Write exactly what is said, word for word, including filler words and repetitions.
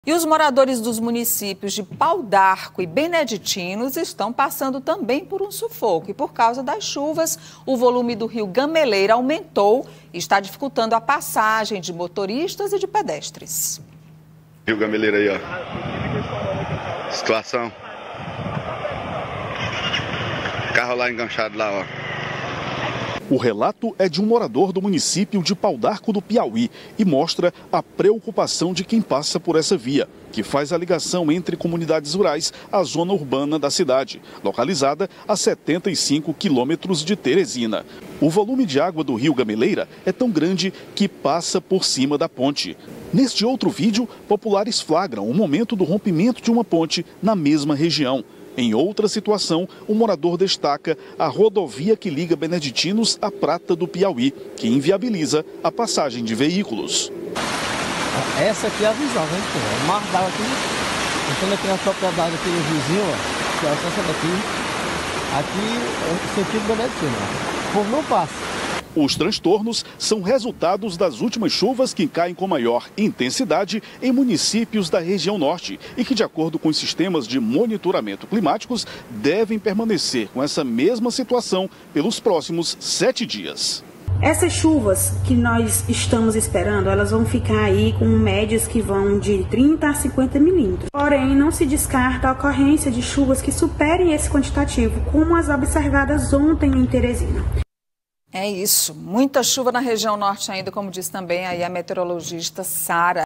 E os moradores dos municípios de Pau d'Arco e Beneditinos estão passando também por um sufoco. E por causa das chuvas, o volume do rio Gameleira aumentou e está dificultando a passagem de motoristas e de pedestres. Rio Gameleira aí, ó. Situação. Carro lá enganchado lá, ó. O relato é de um morador do município de Pau d'Arco do Piauí e mostra a preocupação de quem passa por essa via, que faz a ligação entre comunidades rurais à zona urbana da cidade, localizada a setenta e cinco quilômetros de Teresina. O volume de água do rio Gameleira é tão grande que passa por cima da ponte. Neste outro vídeo, populares flagram o momento do rompimento de uma ponte na mesma região. Em outra situação, o morador destaca a rodovia que liga Beneditinos à Prata do Piauí, que inviabiliza a passagem de veículos. Essa aqui é a visão, né? O mar d'água aqui, entrando aqui na propriedade aqui do vizinho, ó, que é essa daqui, aqui é o sentido do Beneditinos. O povo não passa. Os transtornos são resultados das últimas chuvas que caem com maior intensidade em municípios da região norte e que, de acordo com os sistemas de monitoramento climáticos, devem permanecer com essa mesma situação pelos próximos sete dias. Essas chuvas que nós estamos esperando, elas vão ficar aí com médias que vão de trinta a cinquenta milímetros. Porém, não se descarta a ocorrência de chuvas que superem esse quantitativo, como as observadas ontem em Teresina. É isso, muita chuva na região norte ainda, como disse também aí a meteorologista Sara.